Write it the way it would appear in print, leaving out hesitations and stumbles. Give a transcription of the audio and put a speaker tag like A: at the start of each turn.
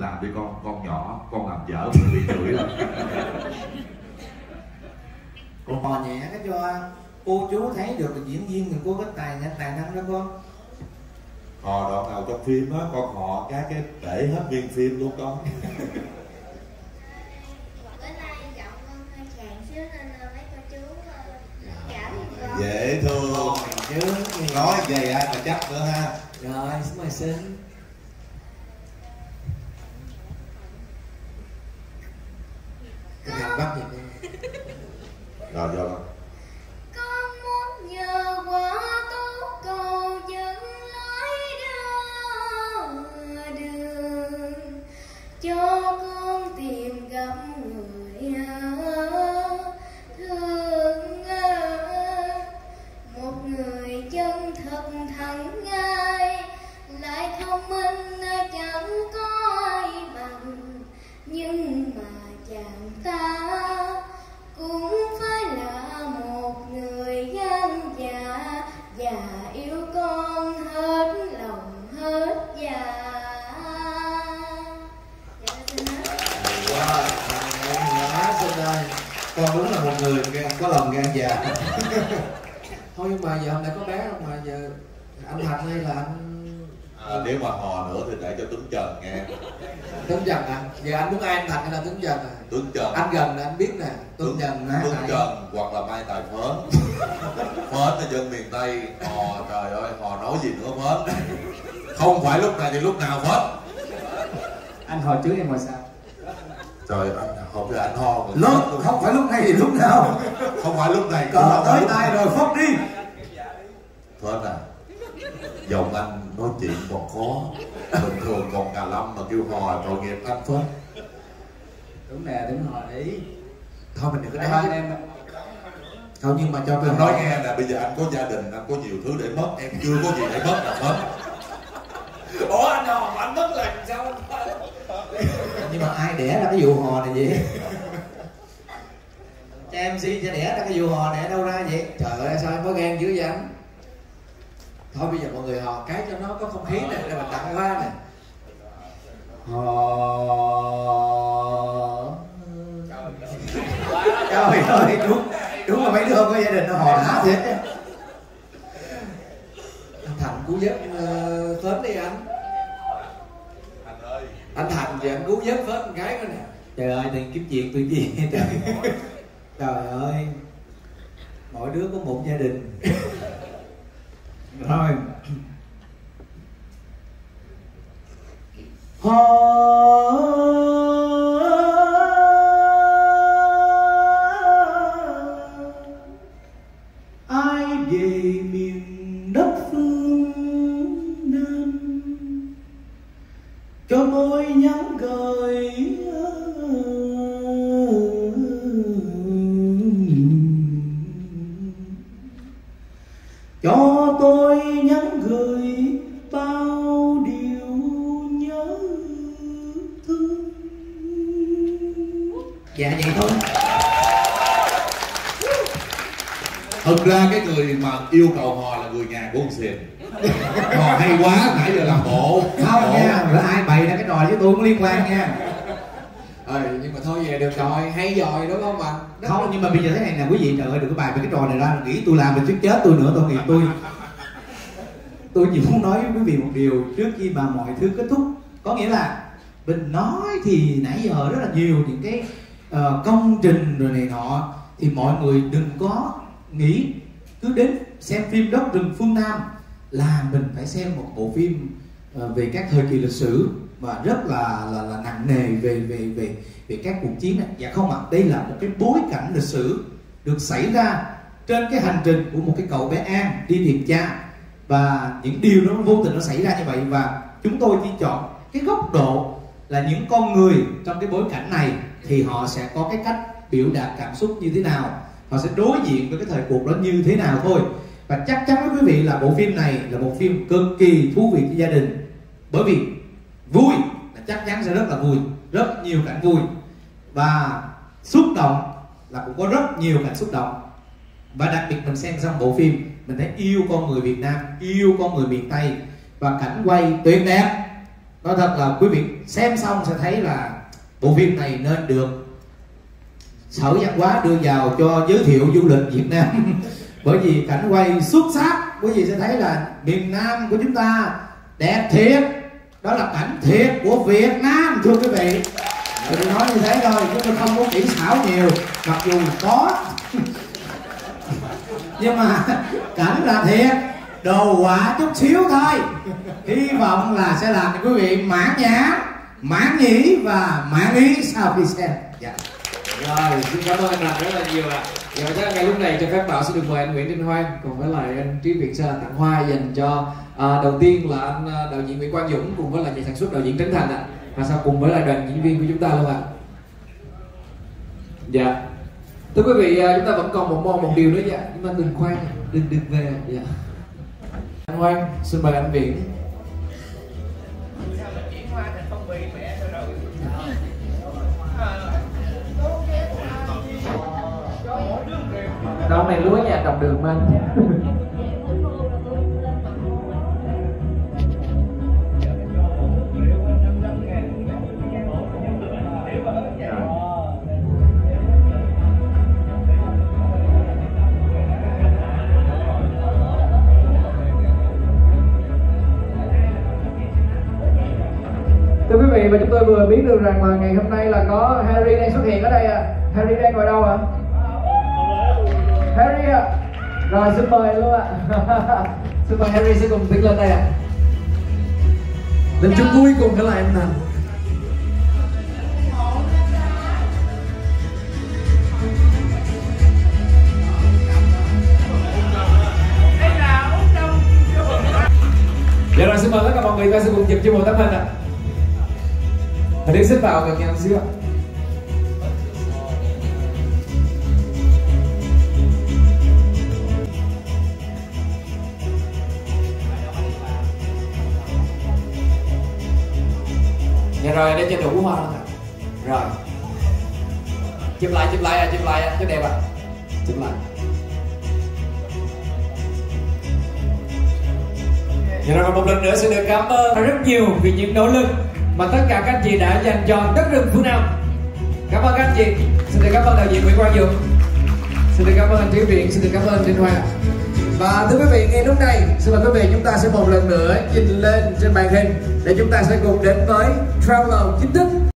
A: làm đi con nhỏ, con làm dở mình bị chửi rồi.
B: Con hò nhẹ cái cho cô chú thấy được là diễn viên mình có cái tài năng đó con.
A: Hò đoạn nào trong phim á, con hò cái để hết nguyên phim luôn con.
C: Bữa nay giọng con hơi khàn xíu nên mấy cô chú cảm ơn con.
A: Dễ thương
B: chứ
A: nói về ai mà chắc nữa ha.
B: Rồi xin mời xin. Bắt gì
A: rồi vô con.
C: Con muốn nhờ quả tốt cầu dẫn lối đường cho con tìm gặp người thương, một người chân thật thẳng ngay lại thông minh chẳng có ai bằng, nhưng mà chàng ta cũng phải là một người gan dạ và yêu con hết lòng hết dạ.
B: wow. Xin ơi, con đúng là một người có lòng gan dạ. Thôi nhưng mà giờ hôm nay có bé không mà giờ anh Thành hay là anh
A: nếu mà hò nữa thì để cho Tuấn Trần nghe.
B: Tuấn Trần à? Giờ anh muốn ai, anh Thành hay là Tuấn Trần à?
A: Tuấn Trần.
B: Anh gần là anh biết nè. Tuấn Trần
A: hoặc là Mai Tài Phến. Phến là dân miền Tây. Hò trời ơi, hò nói gì nữa Phến. Không phải lúc này thì lúc nào Phến.
D: Anh hồi trước em hồi sao?
A: Trời anh không phải anh ho
B: lúc không phải lúc này thì lúc nào.
A: Không phải lúc này
B: cờ tới tay rồi phất đi.
A: Phến à, giọng anh nói chuyện còn khó, bình thường còn cà lâm mà kêu hò tội nghiệp anh Phến.
D: Đúng nè, đúng hò ý.
B: Thôi mình đừng có
D: đánh em.
B: Thôi nhưng mà cho tôi
A: nói nghe nè, bây giờ anh có gia đình, anh có nhiều thứ để mất, em chưa có gì để mất là Phến.
D: Ủa anh hò mà anh mất lần sao?
B: Nhưng mà ai đẻ ra cái vụ hò này vậy? Cho MC cho đẻ ra cái vụ hò này đâu ra vậy? Trời ơi sao em có gan dữ vậy anh? Thôi bây giờ mọi người hò cái cho nó có không khí nè, để mà tặng hoa nè. Hò. Trời ơi đúng là mấy đứa có gia đình nó hò hả thiệt. Anh Thành cứu giúp Phến đi anh. Anh Thành thì anh cứu giúp Phến một cái nữa nè. Trời ơi tiền kiếm chuyện tôi gì trời. Trời ơi mỗi đứa có một gia đình. Thôi ai về miền đất phương Nam cho tôi nhắn gửi cho tôi nhắn gửi bao điều nhớ thương. Dạ vậy thôi.
A: Thực ra cái người mà yêu cầu hò là người nhà của ông Xìn. Hò hay quá, nãy giờ làm bộ.
B: Không nha, rồi ai bày ra cái trò với tôi không liên quan nha.
D: Nhưng mà thôi về được rồi, hay rồi đúng không bạn?
B: Không, nhưng mà bây giờ thế này nè quý vị, trời ơi đừng có bài về cái trò này ra, nghĩ tôi làm được chứ chết tôi nữa, tôi nghĩ tôi chỉ muốn nói với quý vị một điều trước khi mà mọi thứ kết thúc. Có nghĩa là mình nói thì nãy giờ rất là nhiều những cái công trình rồi này nọ, thì mọi người đừng có nghĩ cứ đến xem phim Đất Rừng Phương Nam là mình phải xem một bộ phim về các thời kỳ lịch sử và rất là nặng nề về các cuộc chiến này. Dạ không ạ, đây là một cái bối cảnh lịch sử được xảy ra trên cái hành trình của một cái cậu bé An đi tìm cha, và những điều nó vô tình nó xảy ra như vậy, và chúng tôi chỉ chọn cái góc độ là những con người trong cái bối cảnh này thì họ sẽ có cái cách biểu đạt cảm xúc như thế nào, họ sẽ đối diện với cái thời cuộc đó như thế nào thôi. Và chắc chắn với quý vị là bộ phim này là một phim cực kỳ thú vị cho gia đình, bởi vì vui là chắc chắn sẽ rất là vui, rất nhiều cảnh vui, và xúc động là cũng có rất nhiều cảnh xúc động. Và đặc biệt mình xem xong bộ phim mình thấy yêu con người Việt Nam, yêu con người miền Tây, và cảnh quay tuyệt đẹp, nói thật là quý vị xem xong sẽ thấy là bộ phim này nên được Sở Văn hóa đưa vào cho giới thiệu du lịch Việt Nam. Bởi vì cảnh quay xuất sắc, quý vị sẽ thấy là miền Nam của chúng ta đẹp thiệt, đó là cảnh thiệt của Việt Nam thưa quý vị. Tôi nói như thế thôi chứ tôi không có kỹ xảo nhiều, mặc dù có nhưng mà cảnh là thiệt, đồ họa chút xíu thôi. Hy vọng là sẽ làm cho quý vị mãn nhãn, mãn nhĩ và mãn ý sau khi xem. Dạ.
D: Rồi, xin cảm ơn anh Thành rất là nhiều ạ. Giờ chắc ngay lúc này cho phép Bảo sẽ được mời anh Nguyễn Đình Hoan cùng với lại anh Trí Việt sẽ là tặng hoa dành cho đầu tiên là anh đạo diễn Nguyễn Quang Dũng cùng với lại nhà sản xuất đạo diễn Trấn Thành ạ. Và sau cùng với lại đoàn diễn viên của chúng ta luôn ạ. Dạ. Thưa quý vị, chúng ta vẫn còn một điều nữa dạ, nhưng mà đừng khoan, đừng về. Dạ. Anh Hoan, xin mời anh Viễn. Đó này lúa nhà trồng đường mà anh. Thưa quý vị, và chúng tôi vừa biết được rằng là ngày hôm nay là có Harry đang xuất hiện ở đây ạ. Harry đang ngồi đâu ạ? Harry ạ. Rồi xin mời luôn ạ. Xin mời Harry sẽ cùng tiến lên đây ạ. Lên chung vui cùng với lại em Thành. Dạ rồi, xin mời tất cả mọi người ta sẽ cùng chụp cho một tấm hình ạ. Hãy đi xích vào gần nhau xíu ạ. Dạ rồi, để cho đủ hoa luôn ạ. Rồi. Chụp lại cho đẹp ạ. Chụp lại. Dạ rồi, một lần nữa xin được cảm ơn rất nhiều vì những nỗ lực mà tất cả các anh chị đã dành cho đất rừng Phương Nam. Cảm ơn các anh chị. Xin được cảm ơn đạo diễn Nguyễn Quang Dũng. Xin được cảm ơn anh Trí Viện. Xin được cảm ơn anh Đình Hoan. Và thưa quý vị, ngay lúc này xin mời quý vị chúng ta sẽ một lần nữa nhìn lên trên màn hình để chúng ta sẽ cùng đến với trailer chính thức